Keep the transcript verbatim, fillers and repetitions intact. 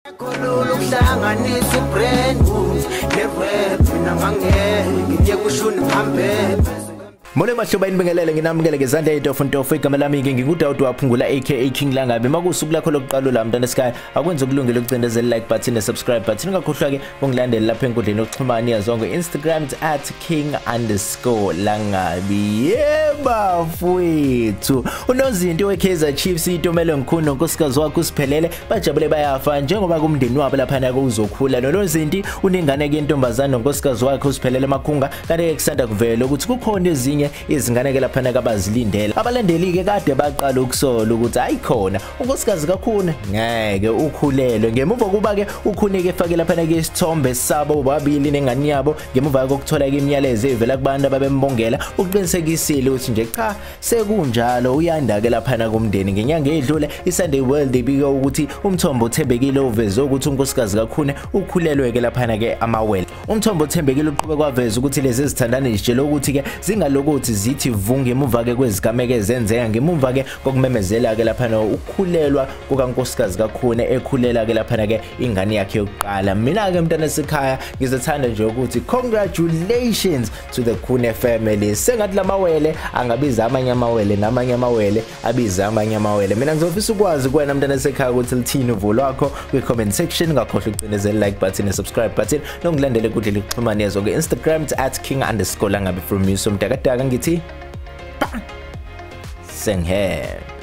Mole mahloba inibingelele nginamukele ngezandla eTofu Ntofu igama lami ke ngingudawudi waphungula aka King Langabe makusuku lakho lokuqala la mntana sky akwenza ukulungela ukucindezela like button ne subscribe button ungakhohlwa ke ungilandele lapha enkundleni yokuxhumana yazonke Instagram at king underscore langabe yeba fwethu unozinto weKaizer Chiefs itomelo ngikhulu nonkosikazi wakhe usiphelele bajabule bayafa njengoba kumndeni wabo lapha na kuzokhula nonozinto uningane ke intombazana nonkosikazi wakhe usiphelele makhunga kanti kusanda kuvela ukuthi kukhona ezinye izingane ke lapha nakabazilindela abalandeli ke kade baqala ukusola ukuthi ayikhona unkosikazi kakhulu ngeke ukhulelwe ngemuva kuba ke ukhunike efake lapha ke isithombe sabo babili nengane yabo ngemuva kokuthola ke imiyalezo evela kubantu ababembongela uqinisekisile ukuthi nje cha sekunjalo uyanda ke lapha na kumndeni ngenyanga edlule iSunday World ibika ukuthi umthombo uthembekile uveze ukuthi unkosikazi kakhulu ukhulelwe ke lapha na ke amawele umthombo uthembekile uqhubeka kwaveza ukuthi lezi izithandana izitshela ukuthi ke zingaloko zithi vunge emuva ke kwezigameke ezenzeka ngemuva ke kokumemezela ke lapha no ukukhulelwa kukankosikazi kakhulu ekhulela ke lapha ke ingane yakhe yokuqala mina ke mntana sekhaya ngizothanda nje ukuthi congratulations to the Khune family sengathi lamawele angabiza amanye amawele namanye amawele abiza amanye amawele mina ngizofisa ukwazi kuwena mntana sekhaya ukuthi lithini uvo lwakho kwi comment section ngakhohle ukucinezela like button ne subscribe button nongilandele kuhle lixhumana yezo ke Instagram at king underscore langabe from you so mtakataka ngithi senghe